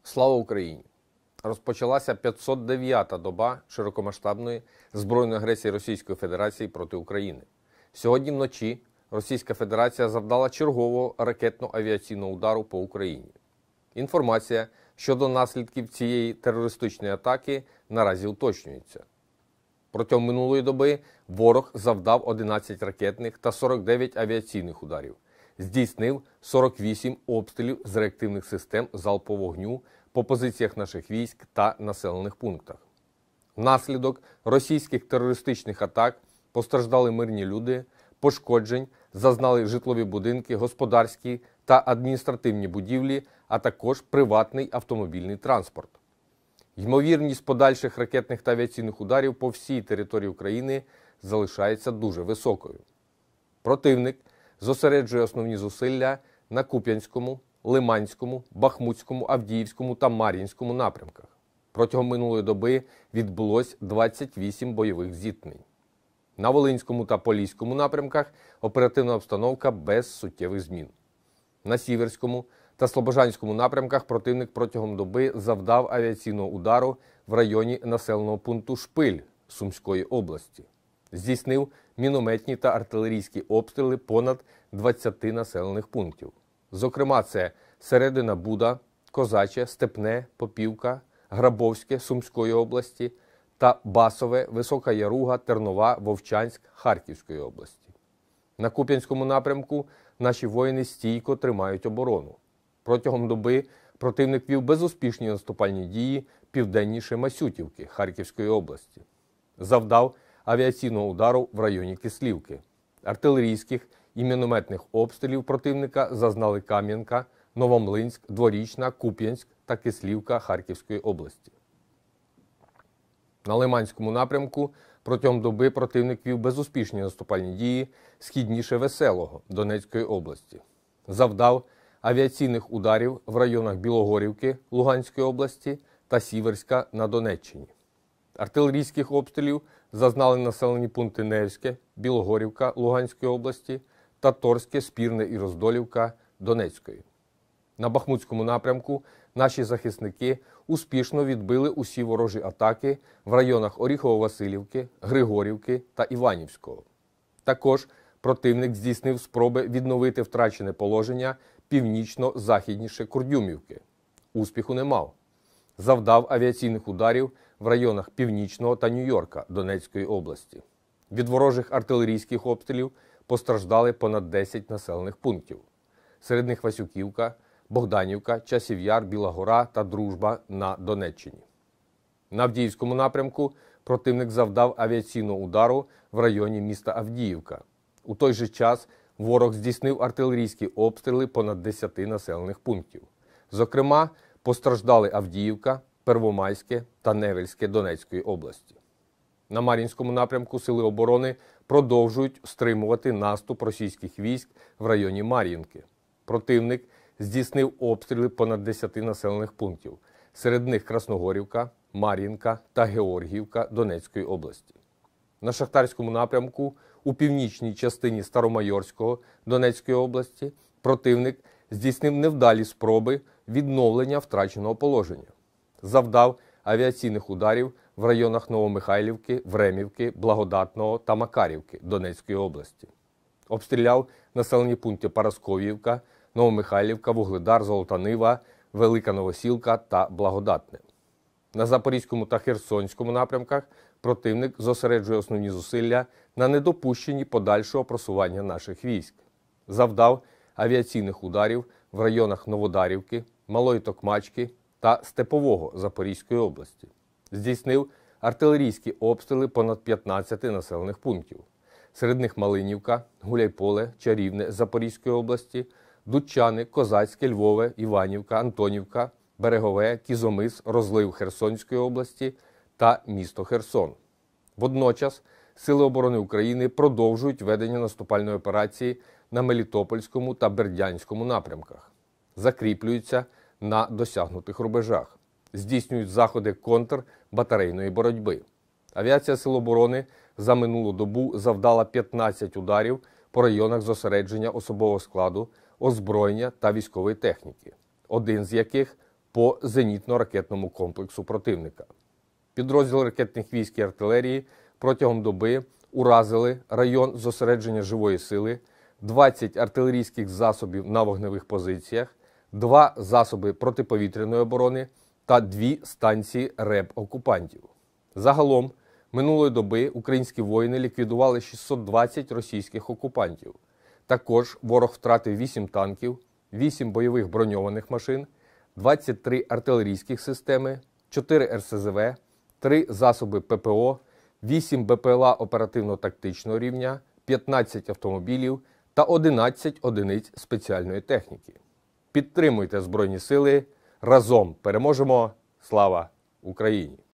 Слава Україні! Розпочалася 509-та доба широкомасштабної збройної агресії Російської Федерації проти України. Сьогодні вночі Російська Федерація завдала чергового ракетно-авіаційного удару по Україні. Інформація щодо наслідків цієї терористичної атаки наразі уточнюється. Протягом минулої доби ворог завдав 11 ракетних та 49 авіаційних ударів. Здійснив 48 обстрілів з реактивних систем залпового вогню по позиціях наших військ та населених пунктах. Внаслідок російських терористичних атак постраждали мирні люди, пошкоджень зазнали житлові будинки, господарські та адміністративні будівлі, а також приватний автомобільний транспорт. Ймовірність подальших ракетних та авіаційних ударів по всій території України залишається дуже високою. Противник зосереджує основні зусилля на Куп'янському, Лиманському, Бахмутському, Авдіївському та Мар'їнському напрямках. Протягом минулої доби відбулось 28 бойових зіткнень. На Волинському та Поліському напрямках оперативна обстановка без суттєвих змін. На Сіверському та Слобожанському напрямках противник протягом доби завдав авіаційного удару в районі населеного пункту Шпиль Сумської області. Здійснив мінометні та артилерійські обстріли понад 20 населених пунктів. Зокрема, це Середина Буда, Козаче, Степне, Попівка, Грабовське Сумської області та Басове, Висока Яруга, Тернова, Вовчанськ Харківської області. На Куп'янському напрямку наші воїни стійко тримають оборону. Протягом доби противник вів безуспішні наступальні дії південніше Масютівки Харківської області. Завдав авіаційного удару в районі Кислівки. Артилерійських і мінометних обстрілів противника зазнали Кам'янка, Новомлинськ, Дворічна, Куп'янськ та Кислівка Харківської області. На Лиманському напрямку протягом доби противник вів безуспішні наступальні дії східніше Веселого Донецької області. Завдав авіаційних ударів в районах Білогорівки Луганської області та Сіверська на Донеччині. Артилерійських обстрілів зазнали населені пункти Невське, Білогорівка Луганської області та Торське, Спірне і Роздолівка Донецької. На Бахмутському напрямку наші захисники успішно відбили усі ворожі атаки в районах Оріхово-Василівки, Григорівки та Іванівського. Також противник здійснив спроби відновити втрачене положення північно-західніше Курдюмівки. Успіху не мав. Завдав авіаційних ударів в районах Північного та Нью-Йорка Донецької області. Від ворожих артилерійських обстрілів постраждали понад 10 населених пунктів. Серед них Васюківка, Богданівка, Часів Яр, Біла Гора та Дружба на Донеччині. На Авдіївському напрямку противник завдав авіаційного удару в районі міста Авдіївка. У той же час ворог здійснив артилерійські обстріли понад 10 населених пунктів. Зокрема, постраждали Авдіївка, Первомайське та Невельське Донецької області. На Мар'їнському напрямку сили оборони продовжують стримувати наступ російських військ в районі Мар'їнки. Противник здійснив обстріли понад 10 населених пунктів. Серед них Красногорівка, Мар'їнка та Георгіївка Донецької області. На Шахтарському напрямку у північній частині Старомайорського Донецької області противник здійснив невдалі спроби відновлення втраченого положення. Завдав авіаційних ударів в районах Новомихайлівки, Времівки, Благодатного та Макарівки Донецької області. Обстріляв населені пункти Парасковіївка, Новомихайлівка, Вугледар, Золота Нива, Велика Новосілка та Благодатне. На Запорізькому та Херсонському напрямках противник зосереджує основні зусилля на недопущенні подальшого просування наших військ. Завдав авіаційних ударів в районах Новодарівки, Малої Токмачки та Степового Запорізької області. Здійснив артилерійські обстріли понад 15 населених пунктів. Серед них Малинівка, Гуляйполе, Чарівне Запорізької області, Дудчани, Козацьке, Львове, Іванівка, Антонівка, Берегове, Кізомис, Розлив Херсонської області та місто Херсон. Водночас Сили оборони України продовжують ведення наступальної операції на Мелітопольському та Бердянському напрямках. Закріплюються на досягнутих рубежах. Здійснюють заходи контрбатарейної боротьби. Авіація Сил оборони за минулу добу завдала 15 ударів по районах зосередження особового складу, озброєння та військової техніки, один з яких по зенітно-ракетному комплексу противника. Підрозділи ракетних військ і артилерії протягом доби уразили район зосередження живої сили, 20 артилерійських засобів на вогневих позиціях, 2 засоби протиповітряної оборони та 2 станції РЕБ окупантів. Загалом, минулої доби українські воїни ліквідували 620 російських окупантів. Також ворог втратив 8 танків, 8 бойових броньованих машин, 23 артилерійських системи, 4 РСЗВ, 3 засоби ППО, 8 БПЛА оперативно-тактичного рівня, 15 автомобілів та 11 одиниць спеціальної техніки. Підтримуйте Збройні Сили. Разом переможемо! Слава Україні!